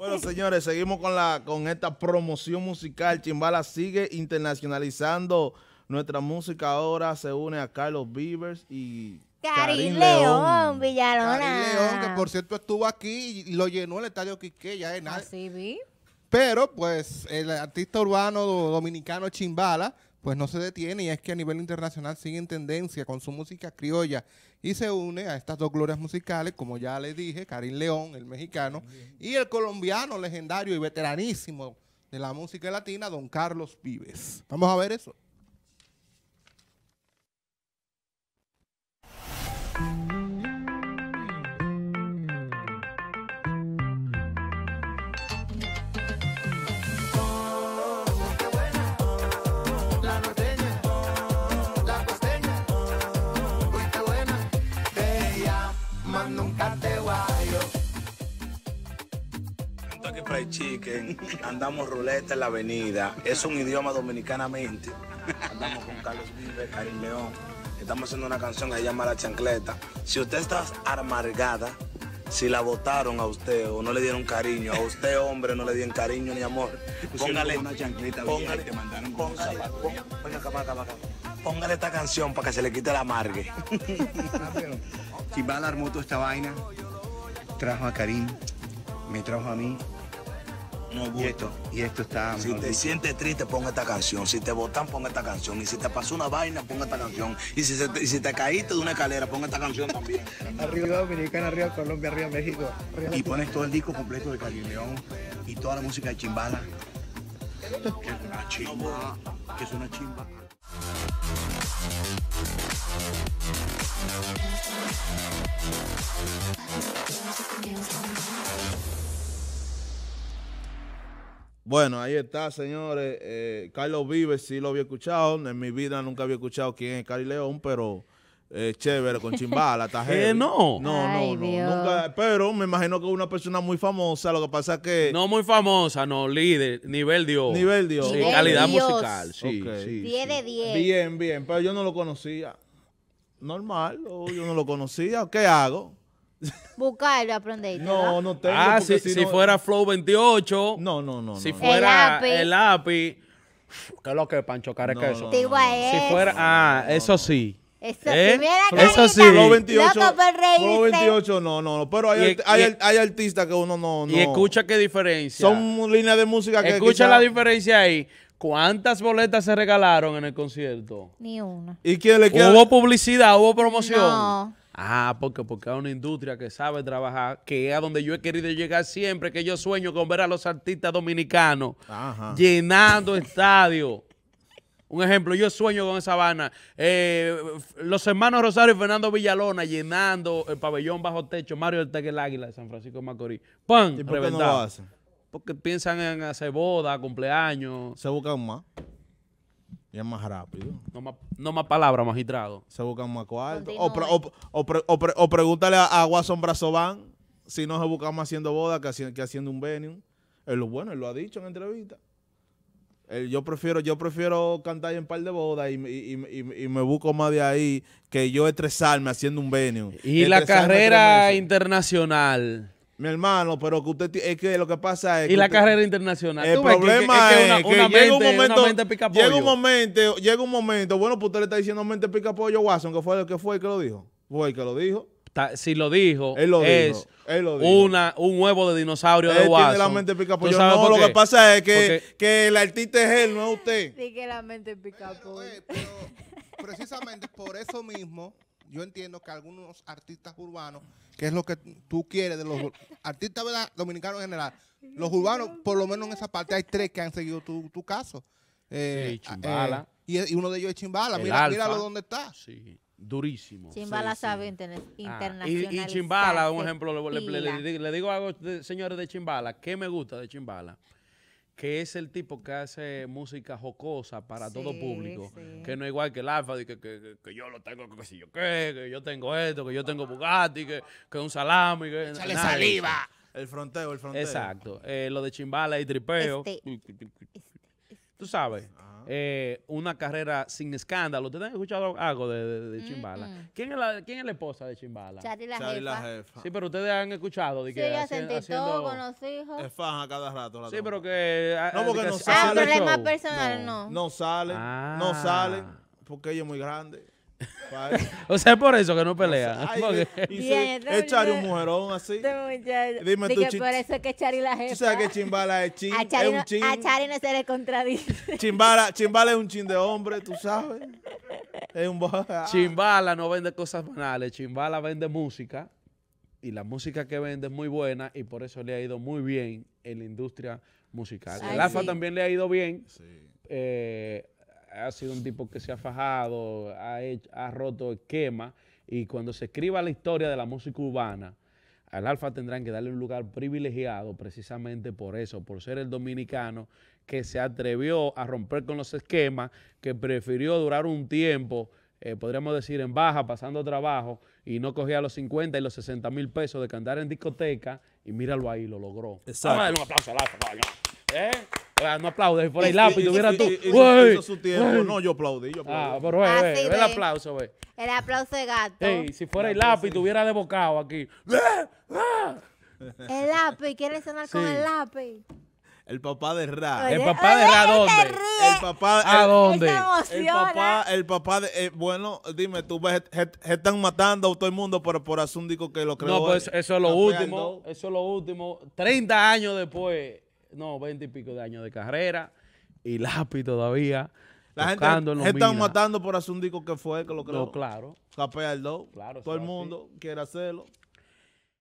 Bueno, señores, seguimos con esta promoción musical. Chimbala sigue internacionalizando nuestra música. Ahora se une a Carlos Vives y Karin León, Villalona. Karin León, que por cierto estuvo aquí y lo llenó el estadio Quisqueya. Así vi. Pero, pues, el artista urbano dominicano Chimbala, pues no se detiene, y es que a nivel internacional sigue en tendencia con su música criolla y se une a estas dos glorias musicales, como ya les dije, Karin León, el mexicano, y el colombiano legendario y veteranísimo de la música latina, don Carlos Vives. Vamos a ver eso. Kentucky Fried Chicken, andamos ruleta en la avenida, es un idioma dominicanamente. Andamos con Carlos Vives, Karin León, estamos haciendo una canción que se llama La Chancleta. Si usted está amargada, si la votaron a usted o no le dieron cariño, a usted hombre no le dieron cariño ni amor, póngale una chancleta, póngale, te mandaron con póngale esta canción para que se le quite el amargue. Chimbala armó toda esta vaina, trajo a Karim, me trajo a mí. No y esto está... Si te sientes triste, ponga esta canción. Si te botan, ponga esta canción. Y si te pasó una vaina, ponga esta canción. Y si te caíste de una escalera, ponga esta canción también. Arriba Dominicana, arriba Colombia, arriba México. Arriba y pones todo el disco completo de Karin León y toda la música de Chimbala. Que es una chimba. Que es una chimba. Bueno, ahí está, señores. Carlos Vives sí lo había escuchado. En mi vida nunca había escuchado quién es Karin León, pero chévere, con Chimbala, está heavy. No. Ay, no, Dios. nunca, pero me imagino que es una persona muy famosa. Lo que pasa es que... No muy famosa, no, líder, nivel Dios. Nivel Dios. Sí, Nivel calidad Dios. musical, sí, Ok. sí. 10 de 10. Bien, bien, pero yo no lo conocía. Normal, yo no lo conocía. ¿Qué hago? Buscarlo, aprendiste. No tengo. Ah, porque si no- fuera Flow 28, No. si no. fuera El API. el API, ¿qué es lo que es Pancho Carequeso? No, Te digo a él. Si fuera, eso sí. Eso, ¿Eh? si viera Eso carita, sí. Flow 28, loco por reírse. Flow 28 no. Pero hay artistas que uno no. Y escucha qué diferencia. Son líneas de música que Escucha quizá- la diferencia ahí. ¿Cuántas boletas se regalaron en el concierto? Ni una. ¿Y quién le queda? ¿Hubo publicidad? ¿Hubo promoción? No. Ah, porque es una industria que sabe trabajar, que es a donde yo he querido llegar siempre, que yo sueño con ver a los artistas dominicanos Ajá. llenando estadios. Un ejemplo, yo sueño con esa vaina. Los hermanos Rosario y Fernando Villalona llenando el pabellón bajo techo, Mario Ortega el Águila de San Francisco de Macorís. ¡Pam! ¿Y por qué no Reventado. lo hacen? Porque piensan en hacer boda, cumpleaños. Se buscan más. Y es más rápido. No más palabras, magistrado. Se buscan más cuartos. Continúe. O pregúntale a Watson Brazovan si no se buscan más haciendo boda que haciendo un venue. Él lo ha dicho en entrevista. Yo prefiero cantar en par de bodas y me busco más de ahí que yo estresarme haciendo un venue. Y la Estresarme 3 carrera meses. internacional. Mi hermano, pero que usted es que lo que pasa es que Y la usted- carrera internacional. el Tú ves problema es que una llega un mente momento, pica pollo. llega un momento, bueno, pues usted le está diciendo mente pica pollo a Watson, que fue el que lo dijo. Fue el que lo dijo. Si lo dijo, Él lo es dijo. Él lo dijo. un huevo de dinosaurio de Él Watson. tiene la mente pica ¿Tú pollo. sabes No, por lo qué? que pasa es Porque- que el artista es él, no es usted. Sí que la mente pica pollo. Pero precisamente por eso mismo, yo entiendo que algunos artistas urbanos, que es lo que tú quieres de los artistas, ¿verdad?, dominicanos en general, los urbanos, por lo menos en esa parte, hay 3 que han seguido tu caso. Sí, Chimbala. Y uno de ellos es Chimbala. El Míralo Alfa. dónde está. Sí, durísimo. Chimbala Sí, sabe sí. internacionalizar. Y Chimbala, un ejemplo, le digo algo, señores de Chimbala, ¿qué me gusta de Chimbala? Que es el tipo que hace música jocosa para todo público, sí. que no es igual que el Alfa, de que yo lo tengo, que si yo qué, que yo tengo esto, que yo tengo Bugatti, que un salami, que ¡Sale nada de saliva! eso. El fronteo. Exacto. Lo de Chimbala y tripeo. tú sabes, una carrera sin escándalo. ¿Ustedes han escuchado algo de Chimbala? ¿Quién es la esposa de Chimbala? Chari la Chari la jefa. jefa. Sí, pero ustedes han escuchado de Sí, que ella sentí todo con los hijos. Es faja cada rato. Sí, pero que... No, porque no haciendo sale. Problemas show. personales, no. No salen, Ah. no salen, porque ella es muy grande. Pa' eso. O sea, es por eso que no pelean. Ay, Porque- y Bien, sí, es Chari un mujerón así. Este muchacho. Dime tú, Dije, por eso es que Chari la jefa. Tú sabes que Chimbala es chin, a es Chari, un no, chin. a Chari no se le contradice. Chimbala es un chin de hombre, tú sabes. Es un Chimbala no vende cosas banales, Chimbala vende música y la música que vende es muy buena y por eso le ha ido muy bien en la industria musical. Ay, El Alfa sí. también le ha ido bien, Sí. ha sido un tipo que se ha fajado, ha roto esquemas y cuando se escriba la historia de la música urbana, al Alfa tendrán que darle un lugar privilegiado precisamente por eso, por ser el dominicano que se atrevió a romper con los esquemas, que prefirió durar un tiempo, podríamos decir en baja, pasando trabajo, y no cogía los 50 y los 60 mil pesos de cantar en discoteca, y míralo ahí, lo logró. Exacto. Vamos a darle un aplauso al Alfa, coño. No aplaudes, si fuera el lápiz, tuviera tú. Hizo su tiempo. No, yo aplaudí, yo Ah, aplaudí. pero ve Así el ve. aplauso, ve. El aplauso de gato. Ey, si fuera el lápiz, tuviera de bocado aquí. El lápiz, quiere sonar con Sí. el lápiz. El papá de Ra. Oye, ¿El papá de Ra oye, dónde? te ríes. El papá. ¿A dónde? Él se emociona. El papá de. Bueno, dime, tú ves, se están matando a todo el mundo por hacer un disco que lo creó. No, pues eso es lo Capea el último. Dough. Eso es lo último. 30 años después, no, 20 y pico de años de carrera y lápiz todavía. La gente tocando en los se están minas. matando por hacer un disco que fue, que lo creó. No, claro. Capea el Dough. Claro, Todo el eso es mundo quiere hacerlo.